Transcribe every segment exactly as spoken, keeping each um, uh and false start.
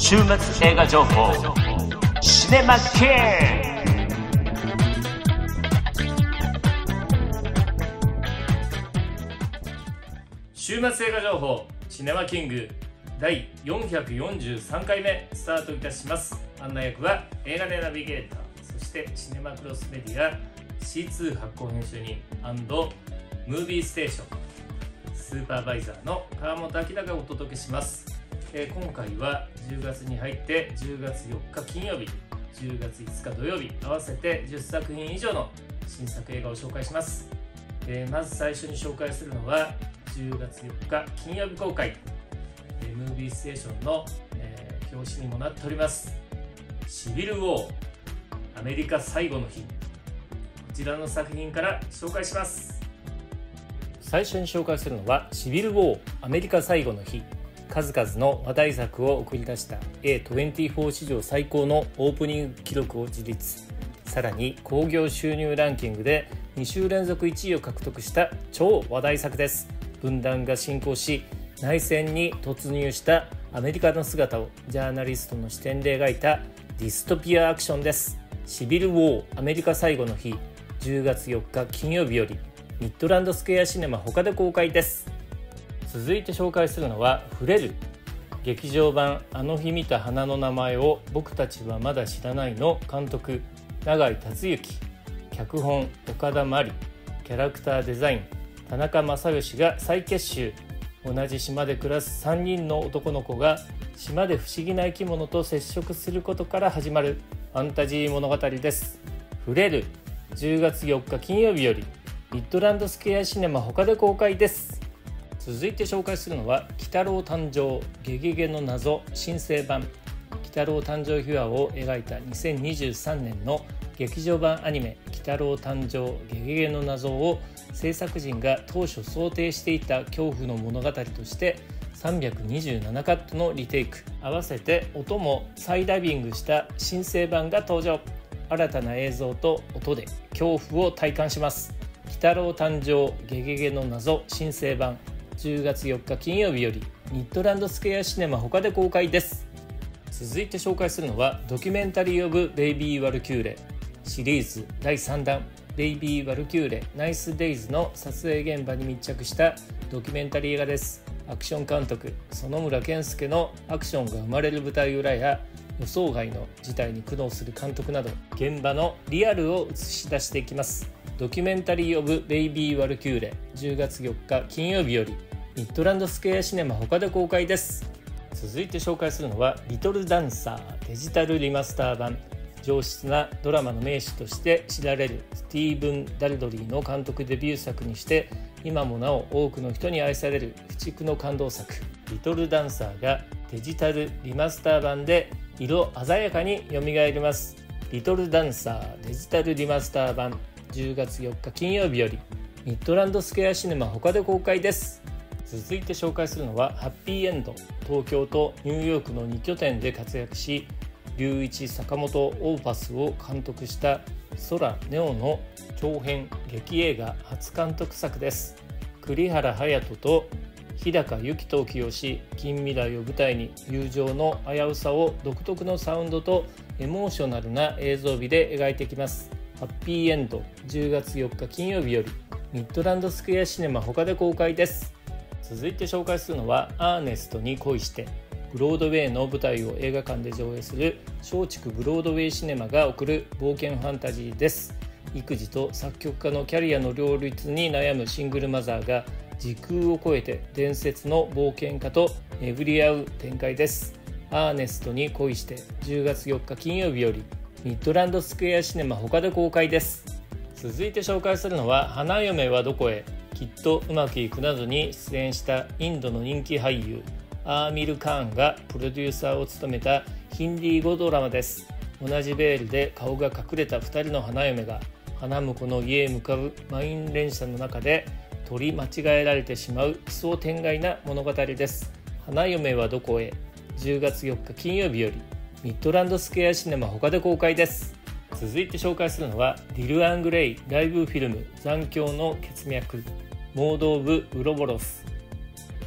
週末映画情報シネマキング。週末映画情報シネマキングだいよんひゃくよんじゅうさんかいめスタートいたします。案内役は映画でナビゲーター、そしてシネマクロスメディア シーツー 発行編集人&ムービーステーションスーパーバイザーの川本明がお届けします。えー、今回はじゅうがつに入ってじゅうがつよっか金曜日、じゅうがついつか土曜日、合わせてじゅっさくひん以上の新作映画を紹介します。えー、まず最初に紹介するのはじゅうがつよっか金曜日公開、えー、ムービーステーションの、えー、表紙にもなっておりますシビルウォーアメリカ最後の日、こちらの作品から紹介します。最初に紹介するのはシビルウォーアメリカ最後の日。数々の話題作を送り出した エーにじゅうよん 史上最高のオープニング記録を樹立、さらに興行収入ランキングでに週連続いちいを獲得した超話題作です。分断が進行し内戦に突入したアメリカの姿をジャーナリストの視点で描いたディストピアアクションです。シビルウォーアメリカ最後の日、じゅうがつよっか金曜日よりミッドランドスクエアシネマ他で公開です。続いて紹介するのはフレル、劇場版あの日見た花の名前を僕たちはまだ知らないの監督永井達之、脚本岡田真理、キャラクターデザイン田中正義が再結集。同じ島で暮らすさんにんの男の子が島で不思議な生き物と接触することから始まるファンタジー物語です。フレル、じゅうがつよっか金曜日よりミッドランドスクエアシネマ他で公開です。続いて紹介するのは鬼太郎誕生ゲゲゲの謎新生版。鬼太郎誕生秘話を描いたにせんにじゅうさんねんの劇場版アニメ鬼太郎誕生ゲゲゲの謎を制作陣が当初想定していた恐怖の物語としてさんびゃくにじゅうななカットのリテイク、合わせて音も再ダビングした新生版が登場。新たな映像と音で恐怖を体感します。鬼太郎誕生ゲゲゲの謎新生版、じゅうがつよっか金曜日よりミッドランドスクエアシネマ他で公開です。続いて紹介するのはドキュメンタリーオブベイビーワルキューレシリーズだいさんだん、ベイビーワルキューレナイスデイズの撮影現場に密着したドキュメンタリー映画です。アクション監督園村健介のアクションが生まれる舞台裏や予想外の事態に苦悩する監督など、現場のリアルを映し出していきます。ドキュメンタリーオブベイビーワルキューレ、じゅうがつよっか金曜日よりミッドランドスクエアシネマ他で公開です。続いて紹介するのはリトルダンサーデジタルリマスター版。上質なドラマの名手として知られるスティーブン・ダルドリーの監督デビュー作にして今もなお多くの人に愛される駆逐の感動作リトルダンサーがデジタルリマスター版で色鮮やかによみがえります。リトルダンサーデジタルリマスター版、じゅうがつよっか金曜日よりミッドランドスクエアシネマ他で公開です。続いて紹介するのはハッピーエンド。東京とニューヨークのに拠点で活躍し龍一坂本オーパスを監督した空ネオの長編劇映画初監督作です。栗原隼人と日高由紀と起用し、近未来を舞台に友情の危うさを独特のサウンドとエモーショナルな映像美で描いていきます。ハッピーエンド、じゅうがつよっか金曜日よりミッドランドスクエアシネマ他で公開です。続いて紹介するのはアーネストに恋して。ブロードウェイの舞台を映画館で上映する松竹ブロードウェイシネマが送る冒険ファンタジーです。育児と作曲家のキャリアの両立に悩むシングルマザーが時空を超えて伝説の冒険家と巡り合う展開です。アーネストに恋して、じゅうがつよっか金曜日よりミッドランドスクエアシネマ他で公開です。続いて紹介するのは花嫁はどこへ、きっとうまくいくなどに出演したインドの人気俳優アーミル・カーンがプロデューサーを務めたヒンディー語ドラマです。同じベールで顔が隠れたふたりの花嫁が花婿の家へ向かう満員電車の中で取り間違えられてしまう奇想天外な物語です。花嫁はどこへ、じゅうがつよっか金曜日よりミッドランドスクエアシネマ他で公開です。続いて紹介するのはディル・アングレイライブフィルム残響の血脈モード・オブ・ウロボロス。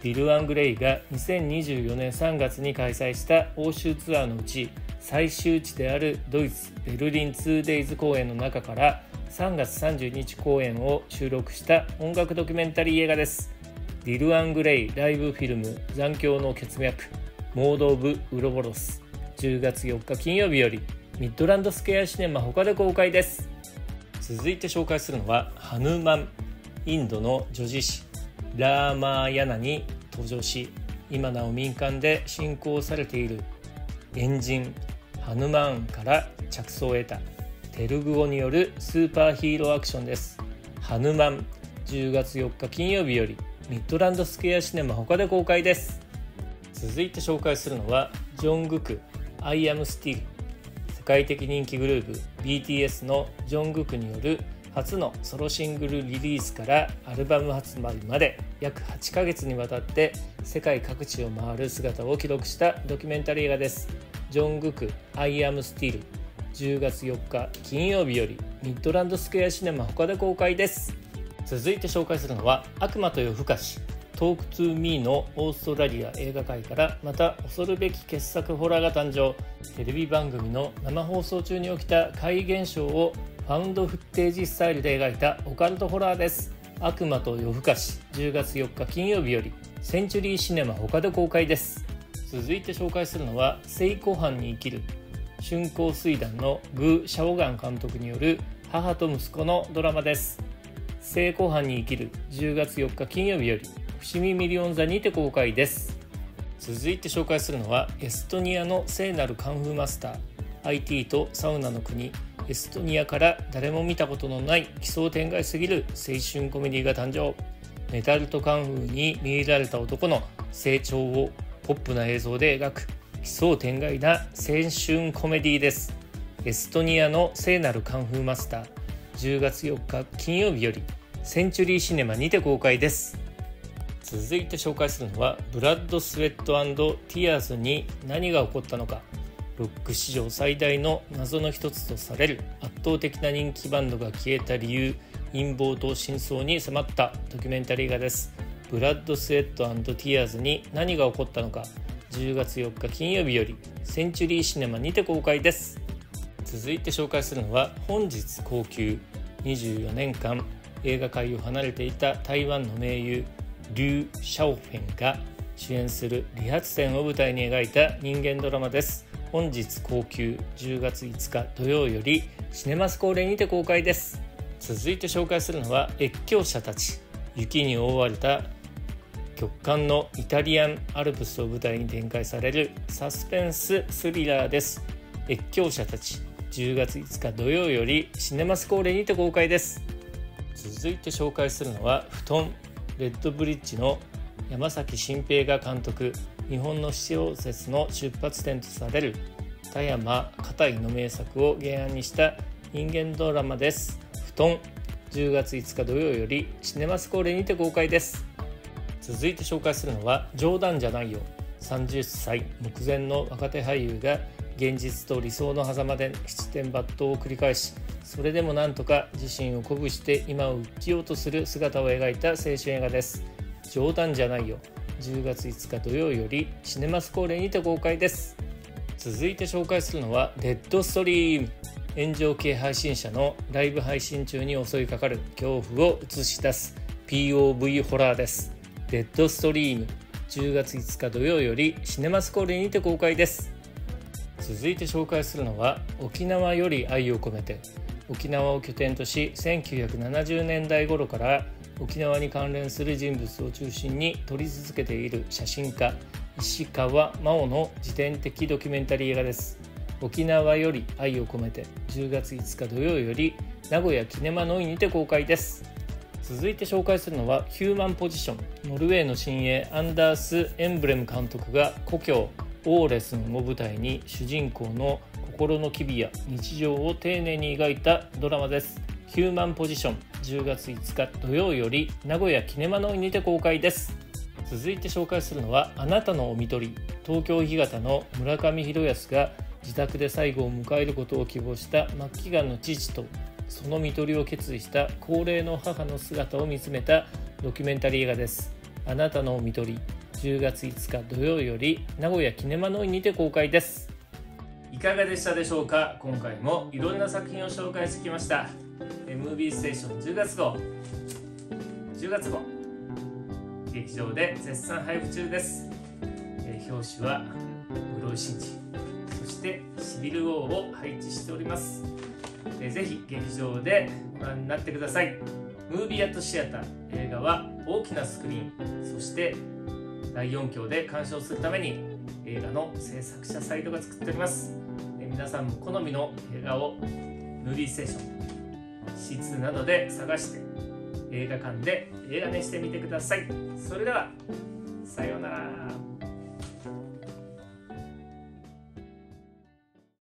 ディル・アングレイがにせんにじゅうよねんさんがつに開催した欧州ツアーのうち最終地であるドイツ・ベルリン ツーデイズ 公演の中からさんがつさんじゅうににち公演を収録した音楽ドキュメンタリー映画です。ディル・アングレイライブフィルム残響の血脈モード・オブ・ウロボロス、じゅうがつよっか金曜日よりミッドランドスクエアシネマ他で公開です。続いて紹介するのはハヌマン、インドの女子誌ラーマーヤナに登場し、今なお民間で信仰されているエンジンハヌマーンから着想を得たテルグ語によるスーパーヒーローアクションです。ハヌマン、じゅうがつよっか金曜日よりミッドランドスクエアシネマ他で公開です。続いて紹介するのはジョングク I am Still、 世界的人気グループ ビーティーエス のジョングクによる初のソロシングルリリースからアルバム発売まで約はちかげつにわたって世界各地を回る姿を記録したドキュメンタリー映画です。ジョングク I am Still、 じゅうがつよっか金曜日よりミッドランドスクエアシネマ他で公開です。続いて紹介するのは悪魔と夜更かしトークトゥーミーのオーストラリア映画界からまた恐るべき傑作ホラーが誕生。テレビ番組の生放送中に起きた怪異現象をファウンドフッテージスタイルで描いたオカルトホラーです。悪魔と夜更かし、じゅうがつよっか金曜日よりセンチュリーシネマ他で公開です。続いて紹介するのは聖子藩に生きる春光水団のグー・シャオガン監督による母と息子のドラマです。聖子藩に生きるじゅうがつよっか金曜日より伏見ミリオン座にて公開です。続いて紹介するのはエストニアの聖なるカンフーマスター、 アイティー とサウナの国エストニアから誰も見たことのない奇想天外すぎる青春コメディが誕生。メタルとカンフーに魅入られた男の成長をポップな映像で描く奇想天外な青春コメディです。エストニアの聖なるカンフーマスター、じゅうがつよっか金曜日よりセンチュリーシネマにて公開です。続いて紹介するのはブラッド・スウェット&ティアーズに何が起こったのか、ロック史上最大の謎の一つとされる圧倒的な人気バンドが消えた理由、陰謀と真相に迫ったドキュメンタリー映画です。ブラッド・スウェット&ティアーズに何が起こったのか、じゅうがつよっか金曜日よりセンチュリーシネマにて公開です。続いて紹介するのは本日公休、にじゅうよねんかん映画界を離れていた台湾の名優リュウ・シャオフェンが主演する理髪店を舞台に描いた人間ドラマです。本日公休、じゅうがついつか土曜よりシネマスコーレにて公開です。続いて紹介するのは越境者たち、雪に覆われた極寒のイタリアンアルプスを舞台に展開されるサスペンススリラーです。越境者たち、じゅうがついつか土曜よりシネマスコーレにて公開です。続いて紹介するのは布団レッドブリッジの山崎真平が監督、日本の私小説の出発点とされる田山片井の名作を原案にした人間ドラマです。布団、じゅうがついつか土曜よりシネマスコーレにて公開です。続いて紹介するのは冗談じゃないよ、さんじゅっさい目前の若手俳優が現実と理想の狭間で七転八倒を繰り返し、それでもなんとか自身を鼓舞して今を生きようとする姿を描いた青春映画です。冗談じゃないよ、じゅうがついつか土曜よりシネマスコーレにて公開です。続いて紹介するのはデッドストリーム、炎上系配信者のライブ配信中に襲いかかる恐怖を映し出す ピーオーブイ ホラーです。デッドストリーム、じゅうがついつか土曜よりシネマスコーレにて公開です。続いて紹介するのは沖縄より愛を込めて、沖縄を拠点としせんきゅうひゃくななじゅうねんだい頃から沖縄に関連する人物を中心に撮り続けている写真家石川真央の自伝的ドキュメンタリー映画です。沖縄より愛を込めて、じゅうがついつか土曜より名古屋キネマノイにて公開です。続いて紹介するのはヒューマンポジション、ノルウェーの新鋭アンダース・エンブレム監督が故郷オーレスンを舞台に主人公の心の機微や日常を丁寧に描いたドラマです。ヒューマンポジション、じゅうがついつか土曜より名古屋キネマノイにて公開です。続いて紹介するのはあなたのおみとり、東京干潟の村上弘康が自宅で最後を迎えることを希望した末期がんの父とその看取りを決意した高齢の母の姿を見つめたドキュメンタリー映画です。 あなたの見取りじゅうがついつか土曜より名古屋キネマノイにて公開です。いかがでしたでしょうか。今回もいろんな作品を紹介してきました。ムービーステーションじゅうがつ号じゅうがつ号劇場で絶賛配布中です。表紙は室井慎二、そしてシビル王を配置しております。ぜひ劇場でご覧になってください。ムービーアットシアター、映画は大きなスクリーン、そしてだいよんきょうで鑑賞するために映画の制作者サイトが作っております。皆さんも好みの映画をムービーステーション、シーツー などで探して映画館で映画にしてみてください。それではさようなら。